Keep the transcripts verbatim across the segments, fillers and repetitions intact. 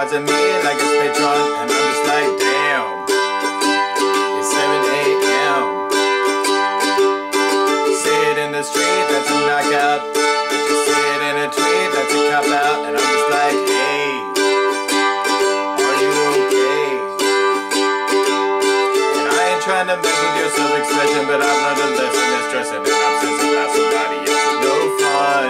cards at me like it's Patron, and I'm just like, damn, it's seven A M Say it in the street, that's a knockout. But you say it in a tweet, that's a cop out. And I'm just like, hey, are you okay? And I ain't trying to mess with your self-expression, but I've learned a lesson that's stressing and obsessing about somebody else is no fun.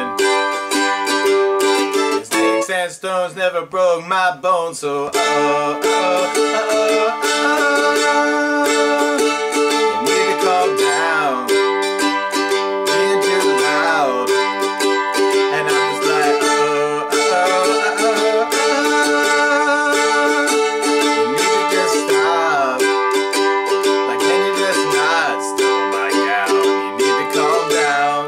And sticks and stones never broke my bones, so oh, oh, oh, oh. You need to calm down. Being too loud. And I'm just like, oh, oh, oh, oh, oh. You need to just stop. Like, can you just not stop my gal? You need to calm down.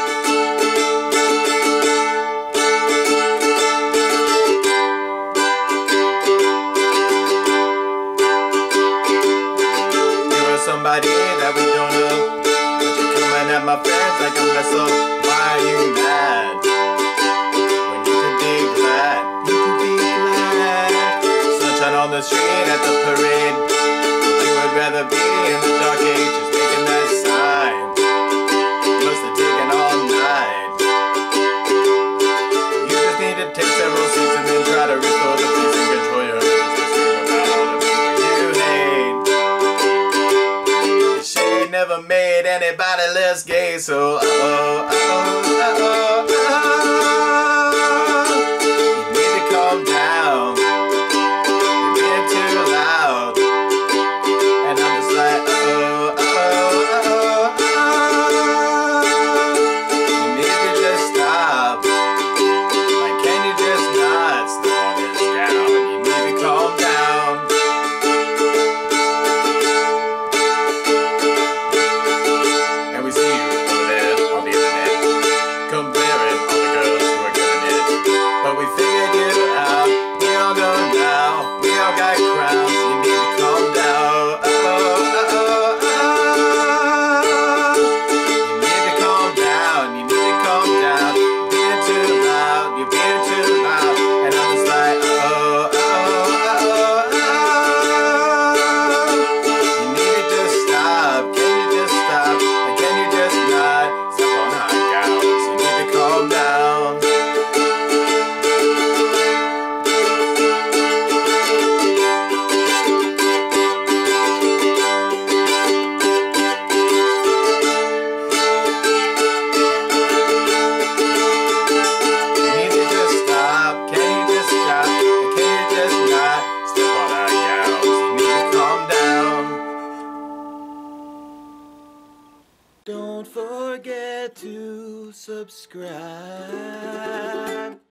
Somebody that we don't know, but you're coming at my friends like a vessel. Why are you mad? When you could be glad, you could be glad. Sunshine on the street at the parade, but you would rather be in the dark ages making that sign. Must have taken all night. You just need to take several seats and then try to restore the peace and control your urges to scream about all the people you hate. Never made anybody less gay, so oh, oh, oh, oh, oh. You need to calm down. You're being too loud. And I'm just like, oh, oh, oh, oh. You need to just stop. Like, can you just not stop this down? You need to calm down. Don't forget to subscribe.